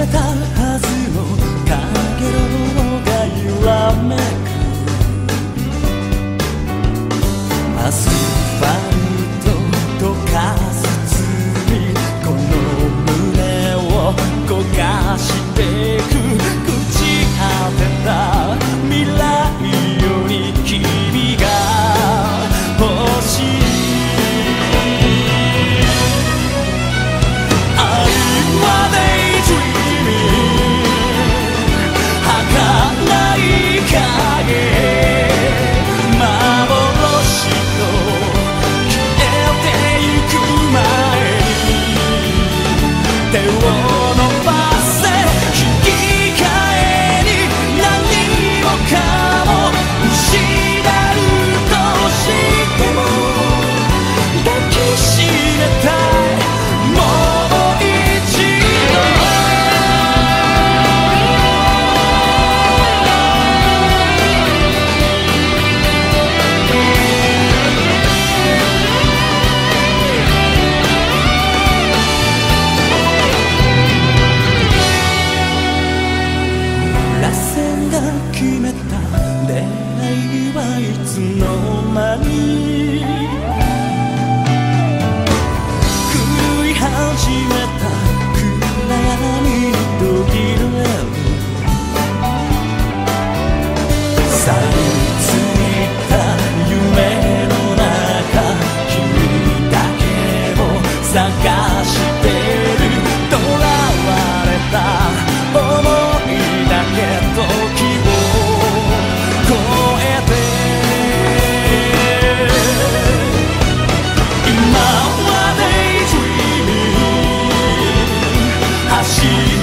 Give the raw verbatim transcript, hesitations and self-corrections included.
めたはずのかげろうが揺らめくアスファルト溶かす罪この胸を焦がしてく朽ち果てた未来より君が欲しい愛は Daydreamin 儚い影幻と消えてゆく前に手を伸ばせ引き換えに何もかも失うとしても抱きしめたいもう一度螺旋が決めた出会いはいつの間に狂い始めた暗闇に途切れるさびついた夢の中君だけを探してる囚われた想いだけ時を超えて今は Daydreamin 走